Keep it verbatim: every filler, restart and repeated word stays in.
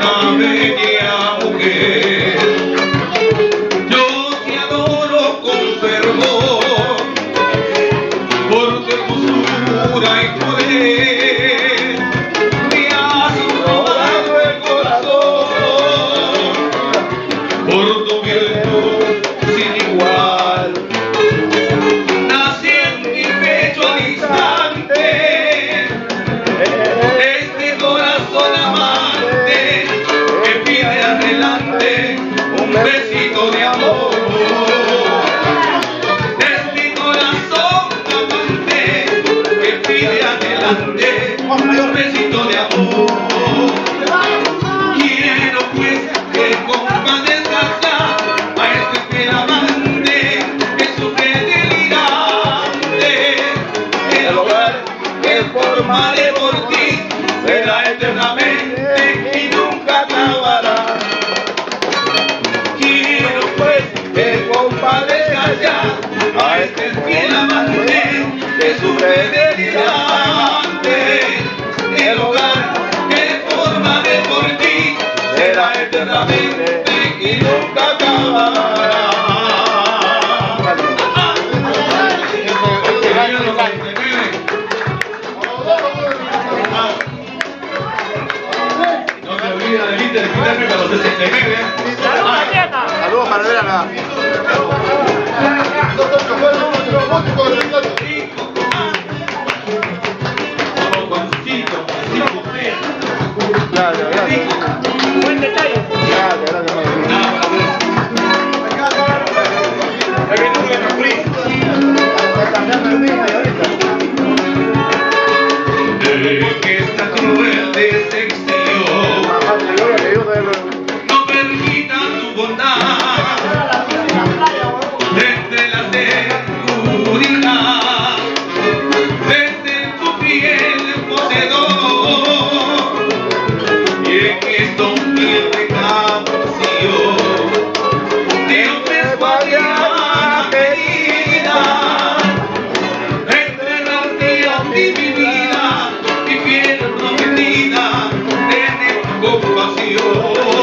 una bella mujer. Yo te adoro con fervor por tu hermosura y poder. Me has robado el corazón por tu virtud sin igual. Nací en mi pecho al instante este corazón amante que pide adelante un besito de amor. Es mi corazón amante que pide adelante un besito de amor. Quiero pues que compadezcas ya a este fiel amante que sufre delirante. El hogar que formaré por ti será eternamente y nunca acabará. Quiero pues que compadezcas ya a este fiel amante que sufre delirante. El hogar que formaré por ti será eternamente y nunca acabará. No se olvida del Inter para los sesenta y nueve. Saludos para Adriana. Vamos, Juancito, cinco, tres. Gracias, gracias. Buen detalle. Gracias, gracias, madre. De que esta cruel decepción no permita tu bondad desde la seguridad, desde tu piel poseedor, y en esta humilde canción te ofrezco a Diana querida, entregarte a ti mi vida, mi fiel prometida, ten compasión.